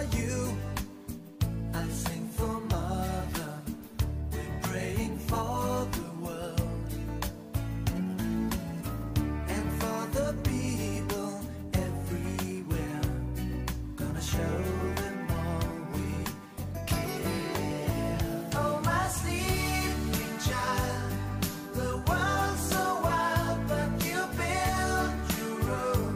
you. I'll sing for mother. We're praying for the world and for the people everywhere. Gonna show them all we care. Oh, my sleeping child, the world's so wild, but you build your own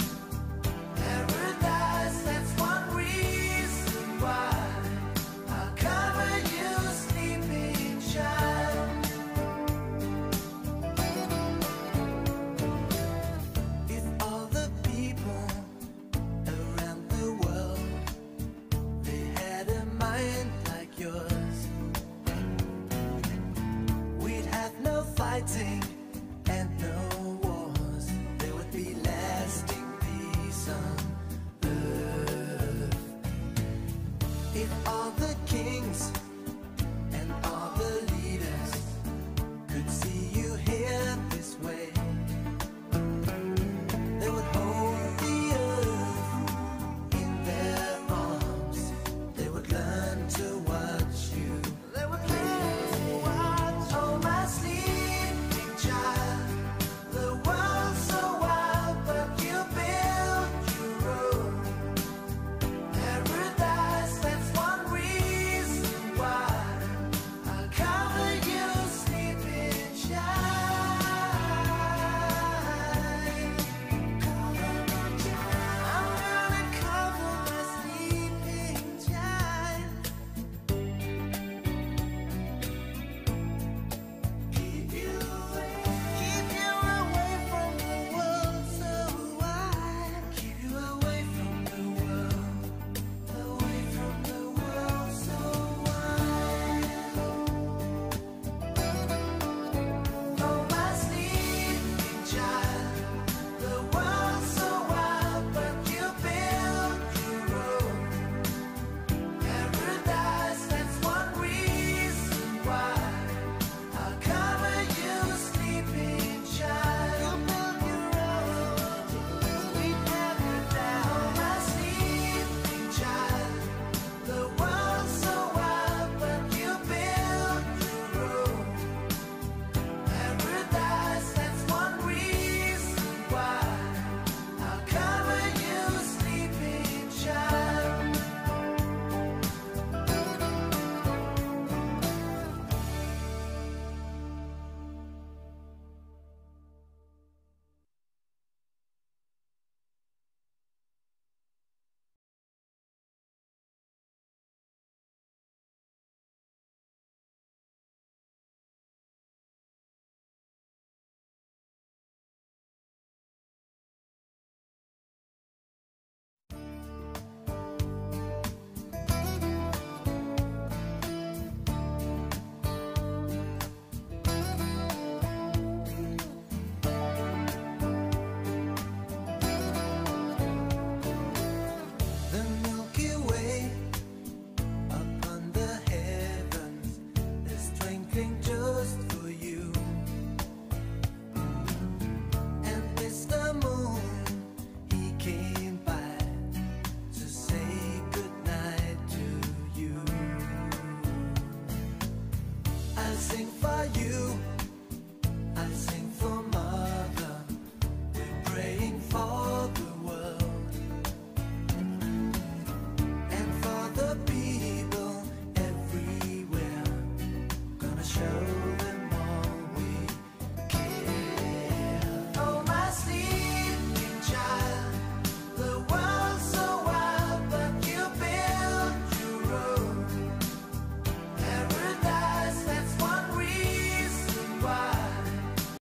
paradise. That's one reason why I'll cover you, sleeping child. If all the people around the world, they had a mind like yours, we'd have no fighting